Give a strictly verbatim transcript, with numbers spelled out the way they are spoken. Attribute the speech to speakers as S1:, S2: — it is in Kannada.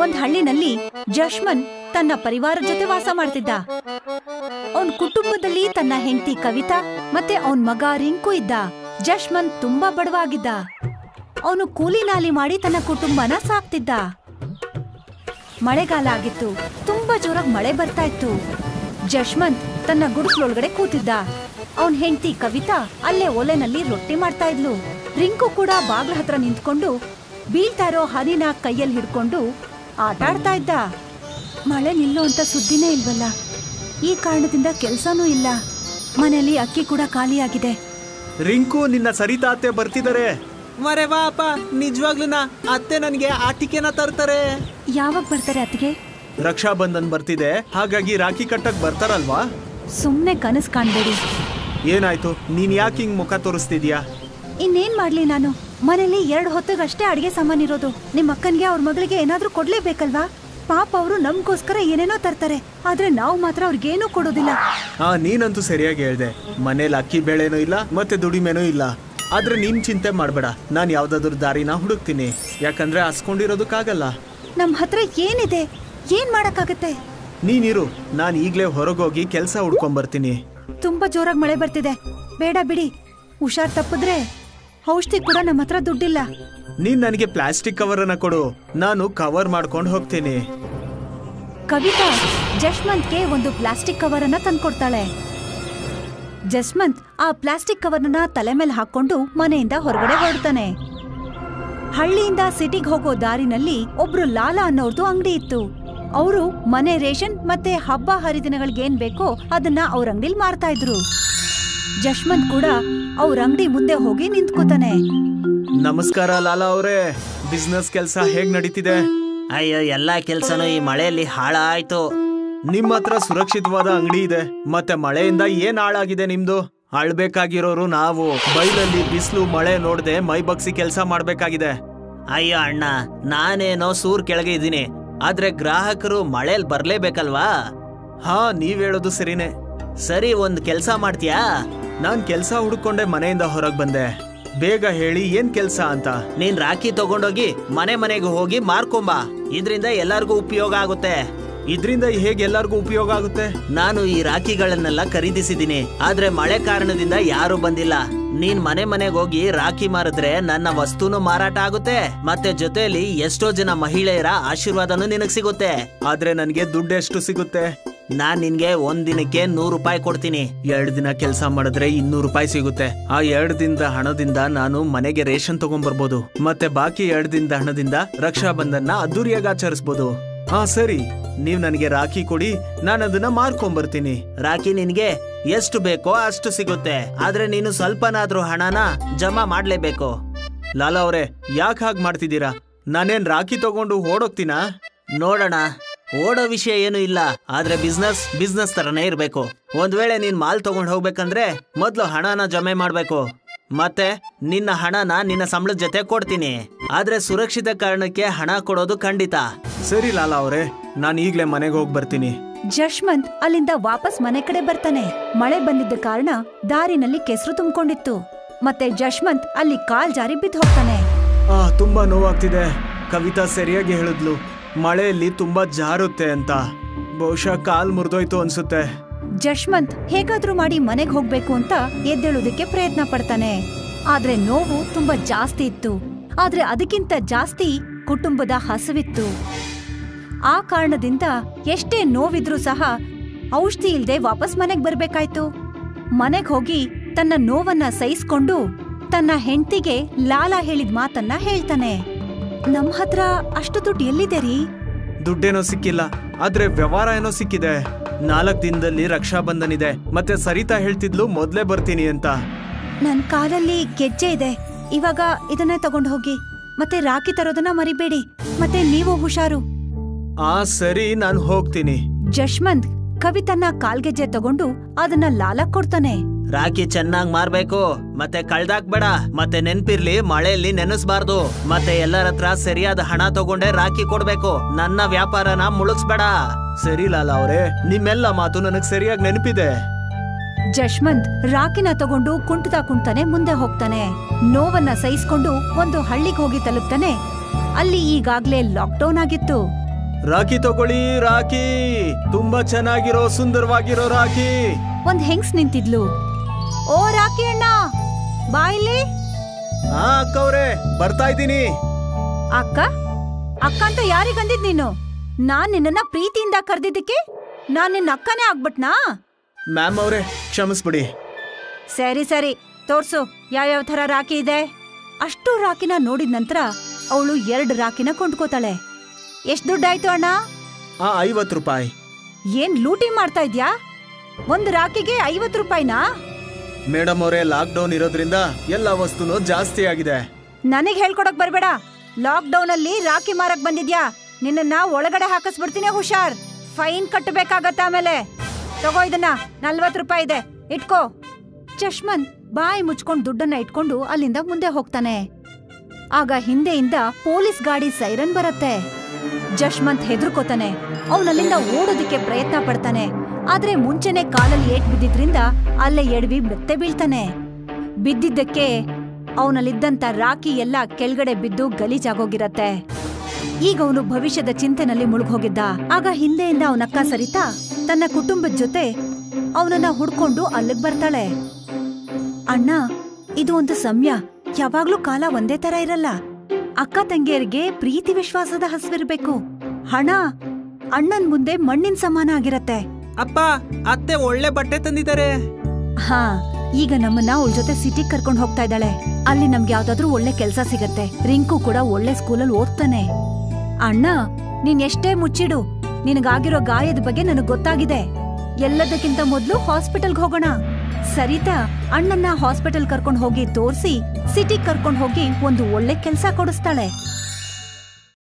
S1: ಒಂದ್ ಹಳ್ಳಿನಲ್ಲಿ ಜಶ್ಮಂತ್ ತನ್ನ ಪರಿವಾರದ ಜೊತೆ ವಾಸ ಮಾಡ್ತಿದ್ದ. ಅವನ್ ಕುಟುಂಬದಲ್ಲಿ ತನ್ನ ಹೆಂಡತಿ ಕವಿತಾ ಮತ್ತೆ ಅವನ್ ಮಗ ರಿಂಕು ಇದ್ದ. ಜಶ್ಮಂತ್ ತುಂಬಾ ಬಡವ ಆಗಿದ್ದ. ಅವನು ಕೂಲಿ ನಾಲಿ ಮಾಡಿ ತನ್ನ ಕುಟುಂಬನ ಸಾಕ್ತಿದ್ದ. ಮಳೆಗಾಲ ಆಗಿತ್ತು. ತುಂಬಾ ಜೋರಾಗಿ ಮಳೆ ಬರ್ತಾ ಇತ್ತು. ಜಶ್ಮಂತ್ ತನ್ನ ಗುಡಿಸ್ಲೊಳಗಡೆ ಕೂತಿದ್ದ. ಅವನ್ ಹೆಂಡತಿ ಕವಿತಾ ಅಲ್ಲೇ ಒಲೆನಲ್ಲಿ ರೊಟ್ಟಿ ಮಾಡ್ತಾ ಇದ್ಲು. ರಿಂಕು ಕೂಡ ಬಾಗ್ಲ ಹತ್ರ ನಿಂತ್ಕೊಂಡು ಬೀಳ್ತಾ ಇರೋ ಹನಿನ ಕೈಯಲ್ಲಿ ಹಿಡ್ಕೊಂಡು ಆಟ ಆಡ್ತಾ ಇದ್ದ. ಮಳೆ ನಿಲ್ಲೋ ಅಂತ ಸುದ್ದಿನೇ ಇಲ್ವಲ್ಲ. ಈ ಕಾರಣದಿಂದ ಕೆಲ್ಸನೂ ಇಲ್ಲ. ಮನೆಯಲ್ಲಿ ಅಕ್ಕಿ ಕೂಡ ಖಾಲಿಯಾಗಿದೆ.
S2: ರಿಂಕು, ನಿನ್ನ ಸರಿತಾ ಅತ್ತೆ ಬರ್ತಿದ್ದಾರೆ.
S3: ಮರೆ ವಾ ಅಪ್ಪ, ನಿಜವಾಗ್ಲೂನಾ? ಅತ್ತೆ ನನಗೆ ಆಟಿಕೆನ ತರ್ತಾರೆ.
S1: ಯಾವಾಗ ಬರ್ತಾರೆ ಅತ್ತಿಗೆ?
S2: ರಕ್ಷಾ ಬಂಧನ್ ಬರ್ತಿದೆ, ಹಾಗಾಗಿ ರಾಖಿ ಕಟ್ಟಕ್ ಬರ್ತಾರಲ್ವಾ?
S1: ಸುಮ್ನೆ ಕನಸ್ ಕಾಣ್ಬೇಡಿ.
S2: ಏನಾಯ್ತು? ನೀನ್ ಯಾಕೆ ಹಿಂಗ್ ಮುಖ ತೋರಿಸ್ತಿದ್ಯಾ?
S1: ಇನ್ನೇನ್ ಮಾಡ್ಲಿ ನಾನು? ಮನೇಲಿ ಎರಡ್ ಹೊತ್ತಿಗಷ್ಟೇ ಅಡಿಗೆ ಸಾಮಾನ್ ಇರೋದು. ನಿಮ್ ಅಕ್ಕನ್ಗೆ ಅವ್ರ ಮಗಳಿಗೆ ಏನಾದ್ರೂ ಕೊಡ್ಲೇಬೇಕಲ್ವಾ? ಪಾಪ ಅವರು ನಮ್ಗೋಸ್ಕರ ಏನೇನೋ ತರ್ತಾರೆ, ಆದ್ರೆ ನಾವು ಮಾತ್ರ ಅವ್ರಿಗೇನೂ ಕೊಡೋದಿಲ್ಲ.
S2: ಹಾ, ನೀನಂತೂ ಸರಿಯಾಗಿ ಹೇಳ್ದೆ. ಮನೇಲಿ ಅಕ್ಕಿ ಬೇಳೆನೂ ಇಲ್ಲ, ಮತ್ತೆ ದುಡಿಮೆನೂ ಇಲ್ಲ. ಆದ್ರೆ ನೀನ್ ಚಿಂತೆ ಮಾಡ್ಬೇಡ, ನಾನ್ ಯಾವ್ದಾದ್ರು ದಾರಿನ ಹುಡುಕ್ತೀನಿ. ಯಾಕಂದ್ರೆ ಹಸ್ಕೊಂಡಿರೋದಕ್ಕಾಗಲ್ಲ.
S1: ನಮ್ ಹತ್ರ ಏನಿದೆ? ಏನ್ ಮಾಡಕ್ಕಾಗತ್ತೆ?
S2: ನೀನಿರು, ನಾನ್ ಈಗ್ಲೇ ಹೊರಗೋಗಿ ಕೆಲ್ಸ ಹುಡ್ಕೊಂಡ್ ಬರ್ತೀನಿ.
S1: ತುಂಬಾ ಜೋರಾಗಿ ಮಳೆ ಬರ್ತಿದೆ. ಬೇಡ ಬಿಡಿ, ಹುಷಾರ್ ತಪ್ಪಿದ್ರೆ ಔಷಧಿ ಕೂಡ ನಮ್ಮ ಹತ್ರ ದುಡ್ಡಿಲ್ಲ.
S2: ನೀನ್ ನನಗೆ ಪ್ಲಾಸ್ಟಿಕ್ ಕವರ್ ಅನ್ನ ಕೊಡು, ನಾನು ಕವರ್ ಮಾಡ್ಕೊಂಡು ಹೋಗ್ತೀನಿ.
S1: ಕವಿತಾ ಜಶ್ಮಂತ್ಗೆ ಒಂದು ಪ್ಲಾಸ್ಟಿಕ್ ಕವರ್ ಅನ್ನ ತಂದ್ಕೊಡ್ತಾಳೆ. ಜಶ್ಮಂತ್ ಆ ಪ್ಲಾಸ್ಟಿಕ್ ಕವರ್ನ ತಲೆ ಮೇಲೆ ಹಾಕೊಂಡು ಮನೆಯಿಂದ ಹೊರಗಡೆ ಹೊರಡ್ತಾನೆ. ಹಳ್ಳಿಯಿಂದ ಸಿಟಿಗೆ ಹೋಗೋ ದಾರಿನಲ್ಲಿ ಒಬ್ರು ಲಾಲಾ ಅನ್ನೋರ್ದು ಅಂಗಡಿ ಇತ್ತು. ಅವರು ಮನೆ ರೇಷನ್ ಮತ್ತೆ ಹಬ್ಬ ಹರಿದಿನಗಳಿಗೇನ್ ಬೇಕೋ ಅದನ್ನ ಅವ್ರ ಅಂಗಡಿಲಿ ಮಾರ್ತಾ ಇದ್ರು. ಜಶ್ಮಂತ್ ಕೂಡ ಅವ್ರ ಅಂಗಡಿ ಮುಂದೆ ಹೋಗಿ ನಿಂತ್ಕೋತಾನೆ.
S2: ನಮಸ್ಕಾರ ಲಾಲಾ ಅವರೇ, ಬಿಸ್ನೆಸ್ ಕೆಲಸ ಹೇಗ್ ನಡೀತಿದೆ?
S3: ಅಯ್ಯೋ, ಎಲ್ಲಾ ಕೆಲ್ಸನೂ ಈ ಮಳೆಯಲ್ಲಿ ಹಾಳಾಯ್ತು.
S2: ನಿಮ್ ಹತ್ರ ಸುರಕ್ಷಿತವಾದ ಅಂಗಡಿ ಇದೆ, ಮತ್ತೆ ಮಳೆಯಿಂದ ಏನ್ ಹಾಳಾಗಿದೆ ನಿಮ್ದು? ಅಳ್ಬೇಕಾಗಿರೋರು ನಾವು. ಬೈಲಲ್ಲಿ ಬಿಸಿಲು ಮಳೆ ನೋಡ್ದೆ ಮೈ ಬಗ್ಸಿ ಕೆಲ್ಸ ಮಾಡ್ಬೇಕಾಗಿದೆ.
S3: ಅಯ್ಯೋ ಅಣ್ಣ, ನಾನೇನೋ ಸೂರ್ ಕೆಳಗೆ ಇದ್ದೀನಿ, ಆದ್ರೆ ಗ್ರಾಹಕರು ಮಳೆಲ್ ಬರ್ಲೇಬೇಕಲ್ವಾ?
S2: ಹಾ, ನೀವ್ ಹೇಳೋದು ಸರಿನೇ.
S3: ಸರಿ, ಒಂದ್ ಕೆಲ್ಸ ಮಾಡ್ತೀಯಾ?
S2: ನಾನ್ ಕೆಲ್ಸ ಹುಡ್ಕೊಂಡೆ ಮನೆಯಿಂದ ಹೊರಗ್ ಬಂದೆ. ಬೇಗ ಹೇಳಿ, ಏನ್ ಕೆಲ್ಸ ಅಂತ?
S3: ನೀನ್ ರಾಖಿ ತಗೊಂಡೋಗಿ ಮನೆ ಮನೆಗೆ ಹೋಗಿ ಮಾರ್ಕೊಂಬ. ಇದ್ರಿಂದ ಎಲ್ಲಾರ್ಗೂ ಉಪಯೋಗ ಆಗುತ್ತೆ.
S2: ಇದ್ರಿಂದ ಹೇಗೆ ಎಲ್ಲಾರ್ಗೂ ಉಪಯೋಗ ಆಗುತ್ತೆ?
S3: ನಾನು ಈ ರಾಖಿಗಳನ್ನೆಲ್ಲ ಖರೀದಿಸಿದೀನಿ, ಆದ್ರೆ ಮಳೆ ಕಾರಣದಿಂದ ಯಾರು ಬಂದಿಲ್ಲ. ನೀನ್ ಮನೆ ಮನೆಗೆ ಹೋಗಿ ರಾಖಿ ಮಾರಿದ್ರೆ ನನ್ನ ವಸ್ತುನು ಮಾರಾಟ ಆಗುತ್ತೆ, ಮತ್ತೆ ಜೊತೆಲಿ ಎಷ್ಟೋ ಜನ ಮಹಿಳೆಯರ ಆಶೀರ್ವಾದನೂ ನಿನಗ್ ಸಿಗುತ್ತೆ.
S2: ಆದ್ರೆ ನನ್ಗೆ ದುಡ್ಡು ಎಷ್ಟು ಸಿಗುತ್ತೆ?
S3: ನಾನ್ ನಿನ್ಗೆ ಒಂದ್ ದಿನಕ್ಕೆ ನೂರು ರೂಪಾಯಿ ಕೊಡ್ತೀನಿ.
S2: ಎರಡ್ ದಿನ ಕೆಲ್ಸ ಮಾಡಿದ್ರೆ ಇನ್ನೂರು ರೂಪಾಯಿ ಸಿಗುತ್ತೆ. ಆ ಎರಡ್ ದಿನದ ಹಣದಿಂದ ನಾನು ಮನೆಗೆ ರೇಷನ್ ತಗೊಂಡ್ಬರ್ಬೋದು, ಮತ್ತೆ ಬಾಕಿ ಎರಡ್ ದಿನದ ಹಣದಿಂದ ರಕ್ಷಾ ಬಂಧನ ಅದ್ದೂರಿಯಾಗಿ ಆಚರಿಸಬಹುದು. ಹಾ ಸರಿ, ನೀವ್ ನನಗೆ ರಾಖಿ ಕೊಡಿ, ನಾನು ಅದನ್ನ ಮಾರ್ಕೊಂಡ್ ಬರ್ತೀನಿ.
S3: ರಾಖಿ ನಿನ್ಗೆ ಎಷ್ಟು ಬೇಕೋ ಅಷ್ಟು ಸಿಗುತ್ತೆ, ಆದ್ರೆ ನೀನು ಸ್ವಲ್ಪನಾದ್ರೂ ಹಣನ ಜಮಾ ಮಾಡ್ಲೇಬೇಕು.
S2: ಲಾಲಾ ಅವರೇ, ಯಾಕೆ ಹಾಗೆ ಮಾಡ್ತಿದ್ದೀರಾ? ನಾನೇನ್ ರಾಖಿ ತಗೊಂಡು ಓಡೋಗ್ತೀನಾ?
S3: ನೋಡೋಣ, ಓಡೋ ವಿಷಯ ಏನು ಇಲ್ಲ, ಆದ್ರೆ ಬಿಸ್ನೆಸ್ ಬಿಸ್ನೆಸ್ ತರನೇ ಇರ್ಬೇಕು. ಒಂದ್ ವೇಳೆ ನೀನ್ ಮಾಲ್ ತಗೊಂಡ್ ಹೋಗ್ಬೇಕಂದ್ರೆ ಮೊದ್ಲು ಹಣನ ಜಮೆ ಮಾಡ್ಬೇಕು, ಮತ್ತೆ ನಿನ್ನ ಹಣನ ನಿನ್ನ ಸಂಬಳದ ಜೊತೆ ಕೊಡ್ತೀನಿ. ಆದ್ರೆ ಸುರಕ್ಷಿತ ಕಾರಣಕ್ಕೆ ಹಣ ಕೊಡೋದು ಖಂಡಿತ.
S2: ಸರಿ ಲಾಲಾ ಅವರೇ, ನಾನು ಈಗ್ಲೇ ಮನೆಗೆ ಹೋಗಿ ಬರ್ತೀನಿ.
S1: ಜಶ್ಮಂತ್ ಅಲ್ಲಿಂದ ವಾಪಸ್ ಮನೆ ಕಡೆ ಬರ್ತಾನೆ. ಮಳೆ ಬಂದಿದ್ದ ಕಾರಣ ದಾರಿನಲ್ಲಿ ಕೆಸರು ತುಂಬಿಕೊಂಡಿತ್ತು. ಮತ್ತೆ ಜಶ್ಮಂತ್ ಅಲ್ಲಿ ಕಾಲ್ ಜಾರಿ ಬಿದ್ದು ಹೋಗ್ತಾನೆ.
S2: ಆ ತುಂಬಾ ನೋವಾಗ್ತಿದೆ. ಕವಿತಾ ಸರಿಯಾಗಿ ಹೇಳಿದ್ಲು, ಮಳೆಯಲ್ಲಿ ತುಂಬಾ ಜಾರುತ್ತೆ ಅಂತ. ಬಹುಶಃ ಕಾಲ್ ಮುರಿದೋಯ್ತು ಅನ್ಸುತ್ತೆ.
S1: ಜಶ್ಮಂತ್ ಹೇಗಾದ್ರೂ ಮಾಡಿ ಮನೆಗ್ ಹೋಗ್ಬೇಕು ಅಂತ ಎದ್ದೇಳೋದಕ್ಕೆ ಪ್ರಯತ್ನ ಪಡ್ತಾನೆ. ಆದ್ರೆ ನೋವು ತುಂಬಾ ಜಾಸ್ತಿ ಇತ್ತು. ಆದ್ರೆ ಅದಕ್ಕಿಂತ ಜಾಸ್ತಿ ಕುಟುಂಬದ ಹಸಿವಿತ್ತು. ಆ ಕಾರಣದಿಂದ ಎಷ್ಟೇ ನೋವಿದ್ರೂ ಸಹ ಔಷಧಿ ಇಲ್ದೆ ವಾಪಸ್ ಮನೆಗ್ ಬರ್ಬೇಕಾಯ್ತು. ಮನೆಗ್ ಹೋಗಿ ತನ್ನ ನೋವನ್ನ ಸಹಿಸ್ಕೊಂಡು ತನ್ನ ಹೆಂಡತಿಗೆ ಲಾಲಾ ಹೇಳಿದ ಮಾತನ್ನ ಹೇಳ್ತಾನೆ. ನಮ್ ಹತ್ರ ಅಷ್ಟು ದುಡ್ಡು ಎಲ್ಲಿದೆ ರೀ?
S2: ದುಡ್ಡೇನೋ ಸಿಕ್ಕಿಲ್ಲ, ಆದ್ರೆ ವ್ಯವಹಾರ ಏನೋ ಸಿಕ್ಕಿದೆ. ನಾಲ್ಕ್ ದಿನದಲ್ಲಿ ರಕ್ಷಾ ಬಂಧನ್ ಇದೆ, ಮತ್ತೆ ಸರಿತಾ ಹೇಳ್ತಿದ್ಲು ಮೊದ್ಲೇ ಬರ್ತೀನಿ ಅಂತ.
S1: ನನ್ ಕಾಲಲ್ಲಿ ಗೆಜ್ಜೆ ಇದೆ, ಇವಾಗ ಇದನ್ನೇ ತಗೊಂಡು ಹೋಗಿ. ಮತ್ತೆ ರಾಖಿ ತರೋದನ್ನ ಮರಿಬೇಡಿ, ಮತ್ತೆ ನೀವು ಹುಷಾರು.
S2: ಆ ಸರಿ, ನಾನು ಹೋಗ್ತೀನಿ.
S1: ಜಶ್ಮಂತ್ ಕವಿತನ್ನ ಕಾಲ್ಗೆಜ್ಜೆ ತಗೊಂಡು ಅದನ್ನ ಲಾಲಾ ಕೊಡ್ತಾನೆ.
S3: ರಾಖಿ ಚೆನ್ನಾಗ್ ಮಾರ್ಬೇಕು, ಮತ್ತೆ ಕಳ್ದಾಕ್ಬೇಡ. ಮತ್ತೆ ನೆನ್ಪಿರ್ಲಿ, ಮಳೆಯಲ್ಲಿ ನೆನೆಸ್ಬಾರ್ದು. ಮತ್ತೆ ಎಲ್ಲರ ಹತ್ರ ಸರಿಯಾದ ಹಣ ತಗೊಂಡೆ ರಾಖಿ ಕೊಡ್ಬೇಕು. ನನ್ನ ವ್ಯಾಪಾರನ ಮುಳುಗ್ಸ್ಬೇಡ.
S2: ಸರಿ ಲಾಲಾ ಅವರೇ, ನಿಮ್ಮೆಲ್ಲ ಮಾತು ನನಗ್ ಸರಿಯಾಗಿ ನೆನಪಿದೆ.
S1: ಜಶ್ಮಂತ್ ರಾಖಿನ ತಗೊಂಡು ಕುಂಟುತ್ತಾ ಕುಂಟಾನೆ ಮುಂದೆ ಹೋಗ್ತಾನೆ. ನೋವನ್ನ ಸಹಿಸ್ಕೊಂಡು ಒಂದು ಹಳ್ಳಿಗೆ ಹೋಗಿ ತಲುಪ್ತಾನೆ. ಅಲ್ಲಿ ಈಗಾಗ್ಲೇ ಲಾಕ್ಡೌನ್ ಆಗಿತ್ತು.
S2: ರಾಖಿ ತಗೊಳ್ಳಿ ರಾಖಿ, ತುಂಬಾ ಚೆನ್ನಾಗಿರೋ ಸುಂದರವಾಗಿರೋ ರಾಖಿ.
S1: ಒಂದ್ ಹೆಂಗ್ಸ್ ನಿಂತಿದ್ಲು. ಓ ರಾಖಿ ಅಣ್ಣ, ಬಾ ಇಲ್ಲಿ.
S2: ಹಾ ಅಕ್ಕವ್ರೆ, ಬರ್ತಾ ಇದ್ದೀನಿ.
S1: ಅಕ್ಕ ಅಕ್ಕ ಅಂತ ಯಾರಿಗಂದಿದ್ ನೀನು? ನಾನ್ ನಿನ್ನ ಪ್ರೀತಿಯಿಂದ ಕರ್ದಿದ್ದಕ್ಕೆ ನಾನ್ ನಿನ್ನ ಅಕ್ಕನೇ ಆಗ್ಬಿಟ್ನಾ?
S2: ಮ್ಯಾಮ್ ಅವ್ರೆ, ಕ್ಷಮಿಸ್ಬಿಡಿ.
S1: ಸರಿ ಸರಿ, ತೋರ್ಸು ಯಾವ್ಯಾವ ತರ ರಾಖಿ ಇದೆ. ಅಷ್ಟು ರಾಖಿನ ನೋಡಿದ ನಂತರ ಅವಳು ಎರಡು ರಾಖಿನ ಕೊಂಡ್ಕೋತಾಳೆ. ಎಷ್ಟ್ ದುಡ್ಡಾಯ್ತು ಅಣ್ಣ?
S2: ಆ ಐವತ್ ರೂಪಾಯಿ.
S1: ಏನ್ ಲೂಟಿ ಮಾಡ್ತಾ ಇದ್ಯಾ? ಒಂದ್ ರಾಖಿಗೆ ಐವತ್ ರೂಪಾಯಿನಾ?
S2: ಮೇಡಮ್ ಅವರೇ, ಲಾಕ್ ಡೌನ್ ಇರೋದ್ರಿಂದ ಎಲ್ಲ ವಸ್ತುನೂ ಜಾಸ್ತಿ ಆಗಿದೆ.
S1: ನನಗ್ ಹೇಳ್ಕೊಡಕ್ ಬರ್ಬೇಡ. ಲಾಕ್ ಡೌನ್ ಅಲ್ಲಿ ರಾಖಿ ಮಾರಕ್ ಬಂದಿದ್ಯಾ? ನಿನ್ನ ಒಳಗಡೆ ಹಾಕಿಸ್ಬಿಡ್ತೀನಿ, ಹುಷಾರ್. ಫೈನ್ ಕಟ್ಟಬೇಕಾಗತ್ತ ಆಮೇಲೆ. ತಗೋ ಇದನ್ನ, ನಲ್ವತ್ ರೂಪಾಯಿ ಇದೆ, ಇಟ್ಕೋ. ಚಶ್ಮನ್ ಬಾಯಿ ಮುಚ್ಕೊಂಡ್ ದುಡ್ಡನ್ನ ಇಟ್ಕೊಂಡು ಅಲ್ಲಿಂದ ಮುಂದೆ ಹೋಗ್ತಾನೆ. ಆಗ ಹಿಂದೆಯಿಂದ ಪೊಲೀಸ್ ಗಾಡಿ ಸೈರನ್ ಬರತ್ತೆ. ಜಶ್ಮಂತ್ ಹೆದರ್ಕೋತಾನೆ. ಅವನಲ್ಲಿಂದ ಓಡೋದಕ್ಕೆ ಪ್ರಯತ್ನ ಪಡ್ತಾನೆ. ಆದ್ರೆ ಮುಂಚೆನೆ ಕಾಲಲ್ಲಿ ಏಟ್ ಬಿದ್ದಿದ್ರಿಂದ ಅಲ್ಲೇ ಎಡವಿ ಮೆತ್ತೆ ಬೀಳ್ತಾನೆ. ಬಿದ್ದಿದ್ದಕ್ಕೆ ಅವನಲ್ಲಿದ್ದಂತ ರಾಖಿ ಎಲ್ಲ ಕೆಳಗಡೆ ಬಿದ್ದು ಗಲೀಜಾಗೋಗಿರತ್ತೆ. ಈಗ ಅವನು ಭವಿಷ್ಯದ ಚಿಂತೆನಲ್ಲಿ ಮುಳುಗೋಗಿದ್ದ. ಆಗ ಹಿಂದೆಯಿಂದ ಅವನಕ್ಕ ಸರಿತಾ ತನ್ನ ಕುಟುಂಬದ ಜೊತೆ ಅವನನ್ನ ಹುಡ್ಕೊಂಡು ಅಲ್ಲಿಗ್ ಬರ್ತಾಳೆ. ಅಣ್ಣ, ಇದು ಒಂದು ಸಮಯ. ಯಾವಾಗ್ಲೂ ಕಾಲ ಒಂದೇ ತರ ಇರಲ್ಲ. ಅಕ್ಕ ತಂಗಿಯರಿಗೆ ಪ್ರೀತಿ ವಿಶ್ವಾಸದ ಹಸಿವಿರ್ಬೇಕು. ಹಣ ಅಣ್ಣನ್ ಮುಂದೆ ಮಣ್ಣಿನ ಸಮಾನ ಆಗಿರತ್ತೆ.
S2: ಅಪ್ಪ, ಅತ್ತೆ ಒಳ್ಳೆ ಬಟ್ಟೆ ತಂದಿದ್ದಾರೆ.
S1: ಹಾ, ಈಗ ನಮ್ಮನ್ನ ಅವಳ ಜೊತೆ ಸಿಟಿಗ್ ಕರ್ಕೊಂಡ್ ಹೋಗ್ತಾ ಇದ್ದಾಳೆ. ಅಲ್ಲಿ ನಮ್ಗೆ ಯಾವ್ದಾದ್ರೂ ಒಳ್ಳೆ ಕೆಲ್ಸ ಸಿಗತ್ತೆ. ರಿಂಕು ಕೂಡ ಒಳ್ಳೆ ಸ್ಕೂಲಲ್ಲಿ ಓದ್ತಾನೆ. ಅಣ್ಣ, ನೀನ್ ಎಷ್ಟೇ ಮುಚ್ಚಿಡು, ನಿನಗಾಗಿರೋ ಗಾಯದ ಬಗ್ಗೆ ನನಗ್ ಗೊತ್ತಾಗಿದೆ. ಎಲ್ಲದಕ್ಕಿಂತ ಮೊದ್ಲು ಹಾಸ್ಪಿಟಲ್ಗೆ ಹೋಗೋಣ. ಸರಿತಾ ಅಣ್ಣನ್ನ ಹಾಸ್ಪಿಟಲ್ ಕರ್ಕೊಂಡ್ ಹೋಗಿ ತೋರ್ಸಿ ಸಿಟಿಗ್ ಕರ್ಕೊಂಡ್ ಹೋಗಿ ಒಂದು ಒಳ್ಳೆ ಕೆಲ್ಸ ಕೊಡಿಸ್ತಾಳೆ.